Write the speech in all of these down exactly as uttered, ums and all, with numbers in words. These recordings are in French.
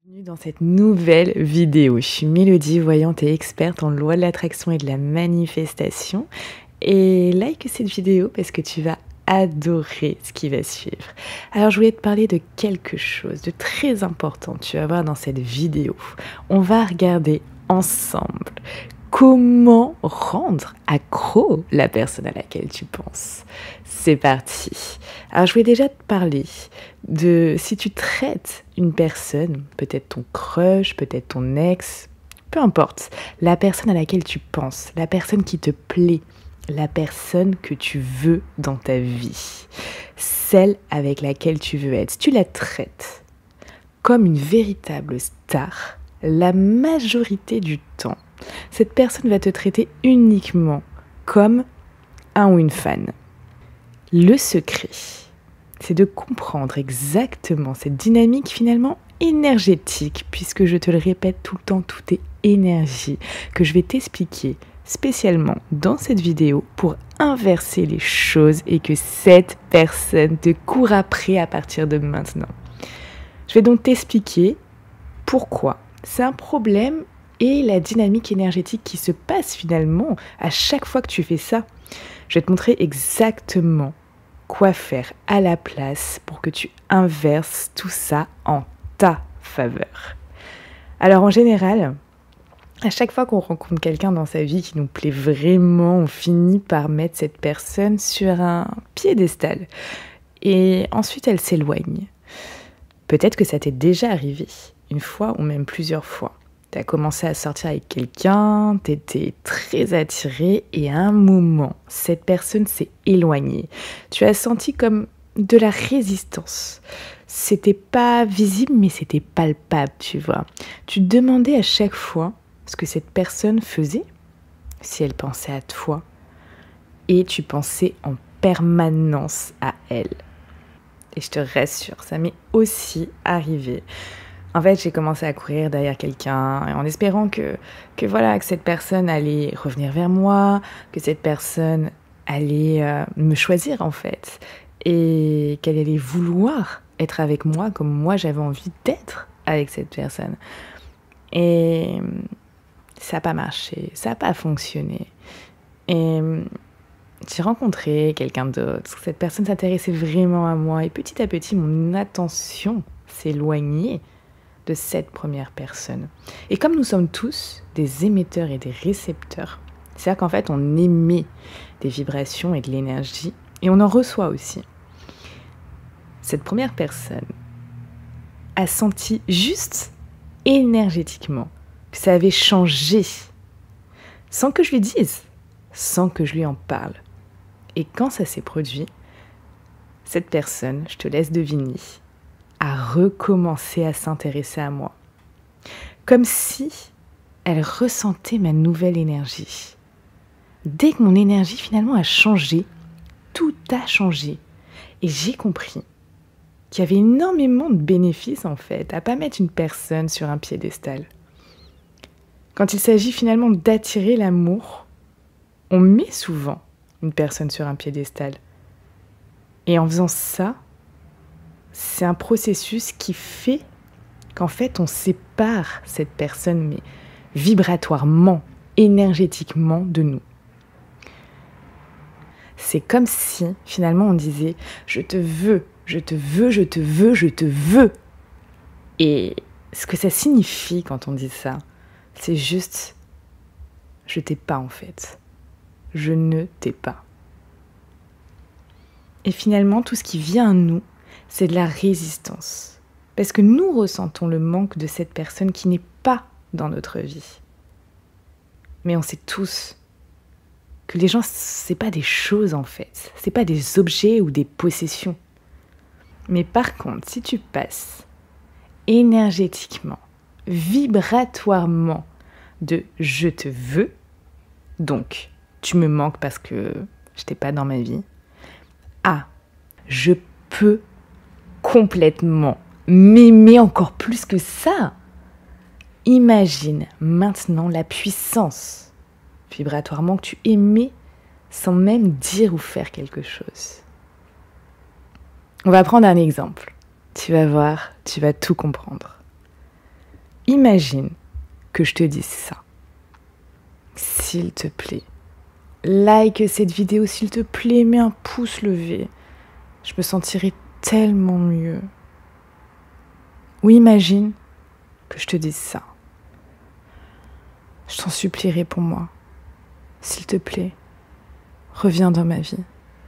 Bienvenue dans cette nouvelle vidéo. Je suis Mélodie, voyante et experte en loi de l'attraction et de la manifestation. Et like cette vidéo parce que tu vas adorer ce qui va suivre. Alors je voulais te parler de quelque chose de très important. Tu vas voir dans cette vidéo. On va regarder ensemble comment rendre accro la personne à laquelle tu penses. C'est parti. Alors je voulais déjà te parler de si tu traites une personne, peut-être ton crush, peut-être ton ex, peu importe, la personne à laquelle tu penses, la personne qui te plaît, la personne que tu veux dans ta vie, celle avec laquelle tu veux être. Si tu la traites comme une véritable star, la majorité du temps, cette personne va te traiter uniquement comme un ou une fan. Le secret, c'est de comprendre exactement cette dynamique finalement énergétique, puisque je te le répète tout le temps, tout est énergie, que je vais t'expliquer spécialement dans cette vidéo pour inverser les choses et que cette personne te court après à partir de maintenant. Je vais donc t'expliquer pourquoi c'est un problème et la dynamique énergétique qui se passe finalement à chaque fois que tu fais ça. Je vais te montrer exactement quoi faire à la place pour que tu inverses tout ça en ta faveur. Alors en général, à chaque fois qu'on rencontre quelqu'un dans sa vie qui nous plaît vraiment, on finit par mettre cette personne sur un piédestal. Et ensuite, elle s'éloigne. Peut-être que ça t'est déjà arrivé, une fois ou même plusieurs fois. Tu as commencé à sortir avec quelqu'un, tu étais très attiré et à un moment, cette personne s'est éloignée. Tu as senti comme de la résistance. C'était pas visible, mais c'était palpable, tu vois. Tu te demandais à chaque fois ce que cette personne faisait, si elle pensait à toi, et tu pensais en permanence à elle. Et je te rassure, ça m'est aussi arrivé. En fait, j'ai commencé à courir derrière quelqu'un en espérant que, que, voilà, que cette personne allait revenir vers moi, que cette personne allait euh, me choisir en fait, et qu'elle allait vouloir être avec moi comme moi j'avais envie d'être avec cette personne. Et ça n'a pas marché, ça n'a pas fonctionné. Et j'ai rencontré quelqu'un d'autre, cette personne s'intéressait vraiment à moi, et petit à petit, mon attention s'éloignait de cette première personne. Et comme nous sommes tous des émetteurs et des récepteurs, c'est-à-dire qu'en fait, on émet des vibrations et de l'énergie, et on en reçoit aussi. Cette première personne a senti juste énergétiquement que ça avait changé, sans que je lui dise, sans que je lui en parle. Et quand ça s'est produit, cette personne, je te laisse deviner, a recommencé à s'intéresser à moi. Comme si elle ressentait ma nouvelle énergie. Dès que mon énergie finalement a changé, tout a changé. Et j'ai compris qu'il y avait énormément de bénéfices en fait à pas mettre une personne sur un piédestal. Quand il s'agit finalement d'attirer l'amour, on met souvent une personne sur un piédestal. Et en faisant ça, c'est un processus qui fait qu'en fait, on sépare cette personne, mais vibratoirement, énergétiquement de nous. C'est comme si, finalement, on disait « je te veux, je te veux, je te veux, je te veux ». Et ce que ça signifie quand on dit ça, c'est juste « je t'ai pas en fait, je ne t'ai pas ». Et finalement, tout ce qui vient à nous, c'est de la résistance. Parce que nous ressentons le manque de cette personne qui n'est pas dans notre vie. Mais on sait tous que les gens, c'est pas des choses en fait. C'est pas des objets ou des possessions. Mais par contre, si tu passes énergétiquement, vibratoirement de « je te veux », donc tu me manques parce que je t'ai pas dans ma vie, à « je peux complètement m'aimer encore plus que ça ». Imagine maintenant la puissance vibratoirement que tu émets sans même dire ou faire quelque chose. On va prendre un exemple. Tu vas voir, tu vas tout comprendre. imagine que je te dise ça. S'il te plaît, like cette vidéo, s'il te plaît, mets un pouce levé. Je me sentirai tellement mieux. Ou imagine que je te dise ça. Je t'en supplierai pour moi. S'il te plaît, reviens dans ma vie.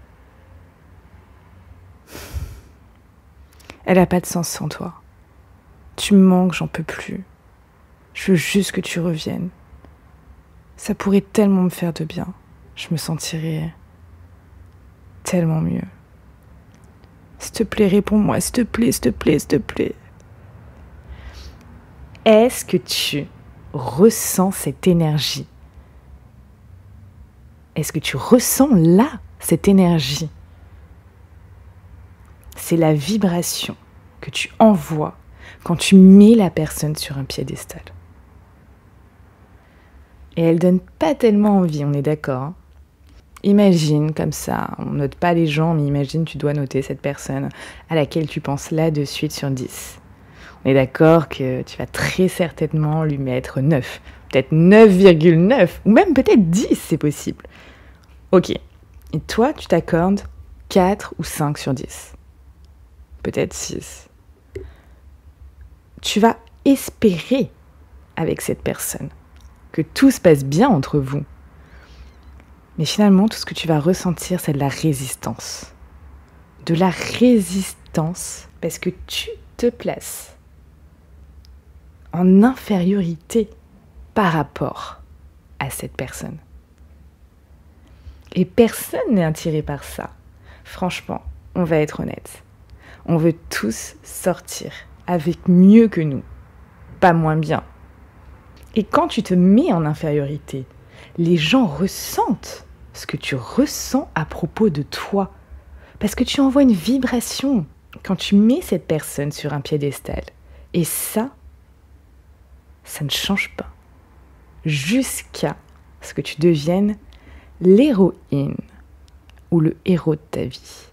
Elle n'a pas de sens sans toi. Tu me manques, j'en peux plus. Je veux juste que tu reviennes. Ça pourrait tellement me faire de bien. Je me sentirais tellement mieux. S'il te plaît, réponds-moi. S'il te plaît, s'il te plaît, s'il te plaît. Est-ce que tu ressens cette énergie? Est-ce que tu ressens là cette énergie? C'est la vibration que tu envoies quand tu mets la personne sur un piédestal. Et elle donne pas tellement envie, on est d'accord, hein? Imagine comme ça, on note pas les gens, mais imagine tu dois noter cette personne à laquelle tu penses là de suite sur dix. On est d'accord que tu vas très certainement lui mettre neuf, peut-être neuf virgule neuf, ou même peut-être dix, c'est possible. Ok, et toi tu t'accordes quatre ou cinq sur dix, peut-être six. Tu vas espérer avec cette personne que tout se passe bien entre vous. Mais finalement, tout ce que tu vas ressentir, c'est de la résistance. De la résistance parce que tu te places en infériorité par rapport à cette personne. Et personne n'est attiré par ça. Franchement, on va être honnête. On veut tous sortir avec mieux que nous, pas moins bien. Et quand tu te mets en infériorité, les gens ressentent ce que tu ressens à propos de toi. Parce que tu envoies une vibration quand tu mets cette personne sur un piédestal. Et ça, ça ne change pas. Jusqu'à ce que tu deviennes l'héroïne ou le héros de ta vie.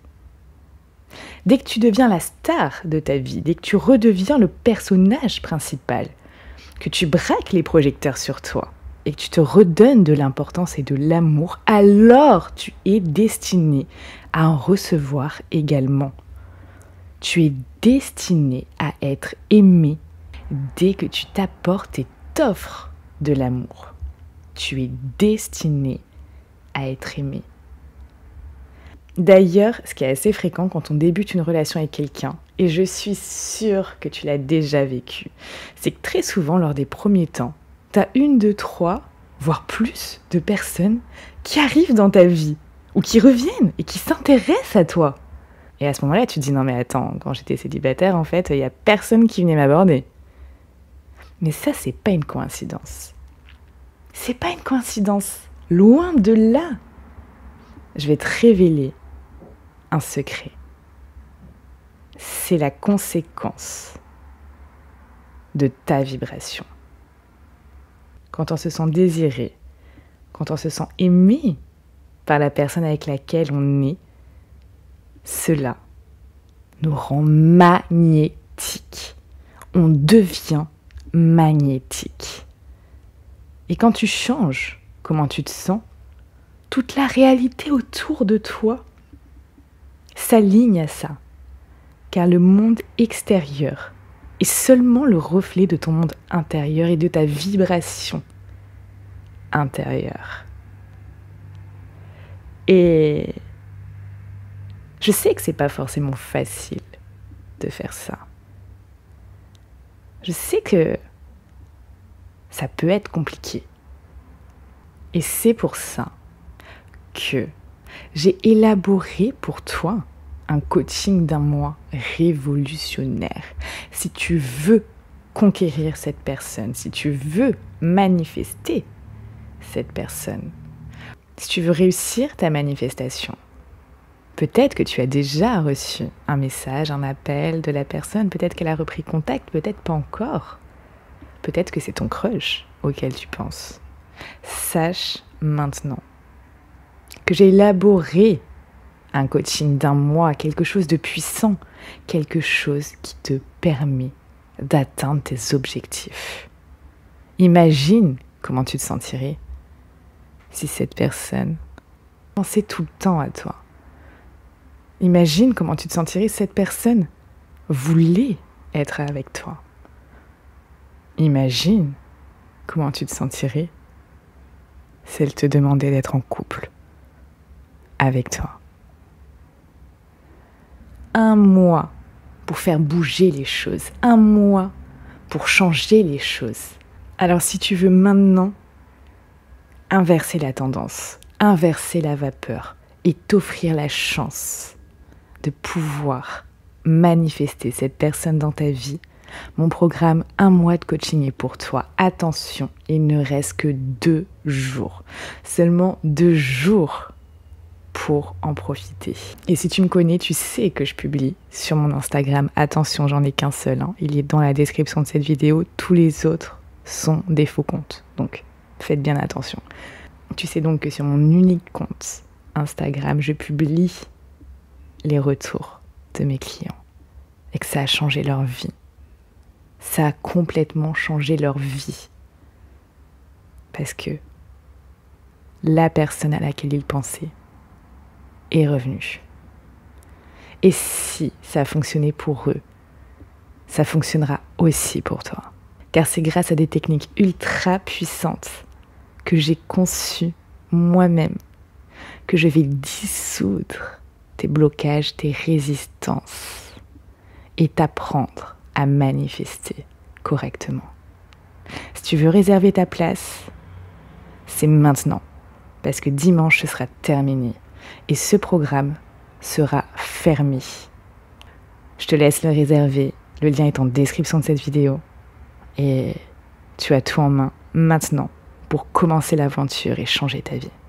Dès que tu deviens la star de ta vie, dès que tu redeviens le personnage principal, que tu braques les projecteurs sur toi et que tu te redonnes de l'importance et de l'amour, alors tu es destiné à en recevoir également. Tu es destiné à être aimé dès que tu t'apportes et t'offres de l'amour. Tu es destiné à être aimé. D'ailleurs, ce qui est assez fréquent quand on débute une relation avec quelqu'un, et je suis sûre que tu l'as déjà vécu, c'est que très souvent, lors des premiers temps, tu as une, deux, trois, voire plus de personnes qui arrivent dans ta vie, ou qui reviennent et qui s'intéressent à toi. Et à ce moment-là, tu te dis, non mais attends, quand j'étais célibataire, en fait, il n'y a personne qui venait m'aborder. Mais ça, c'est pas une coïncidence. C'est pas une coïncidence. Loin de là. Je vais te révéler un secret. C'est la conséquence de ta vibration. Quand on se sent désiré, quand on se sent aimé par la personne avec laquelle on est, cela nous rend magnétiques. On devient magnétique. Et quand tu changes comment tu te sens, toute la réalité autour de toi s'aligne à ça. Car le monde extérieur est seulement le reflet de ton monde intérieur et de ta vibration intérieure. Et je sais que c'est pas forcément facile de faire ça. Je sais que ça peut être compliqué. Et c'est pour ça que j'ai élaboré pour toi un coaching d'un mois révolutionnaire. Si tu veux conquérir cette personne, si tu veux manifester cette personne, si tu veux réussir ta manifestation, peut-être que tu as déjà reçu un message, un appel de la personne, peut-être qu'elle a repris contact, peut-être pas encore. Peut-être que c'est ton crush auquel tu penses. Sache maintenant que j'ai élaboré un coaching d'un mois, quelque chose de puissant, quelque chose qui te permet d'atteindre tes objectifs. Imagine comment tu te sentirais si cette personne pensait tout le temps à toi. Imagine comment tu te sentirais si cette personne voulait être avec toi. Imagine comment tu te sentirais si elle te demandait d'être en couple avec toi. Un mois pour faire bouger les choses. Un mois pour changer les choses. Alors si tu veux maintenant inverser la tendance, inverser la vapeur et t'offrir la chance de pouvoir manifester cette personne dans ta vie, mon programme Un mois de coaching est pour toi. Attention, il ne reste que deux jours. Seulement deux jours pour en profiter. Et si tu me connais, tu sais que je publie sur mon Instagram. Attention, j'en ai qu'un seul. Hein. Il est dans la description de cette vidéo. Tous les autres sont des faux comptes. Donc, faites bien attention. Tu sais donc que sur mon unique compte Instagram, je publie les retours de mes clients et que ça a changé leur vie. Ça a complètement changé leur vie. Parce que la personne à laquelle ils pensaient est revenue. Et si ça a fonctionné pour eux, ça fonctionnera aussi pour toi. Car c'est grâce à des techniques ultra puissantes que j'ai conçues moi-même, que je vais dissoudre tes blocages, tes résistances et t'apprendre à manifester correctement. Si tu veux réserver ta place, c'est maintenant, parce que dimanche ce sera terminé et ce programme sera fermé. Je te laisse le réserver, le lien est en description de cette vidéo et tu as tout en main maintenant pour commencer l'aventure et changer ta vie.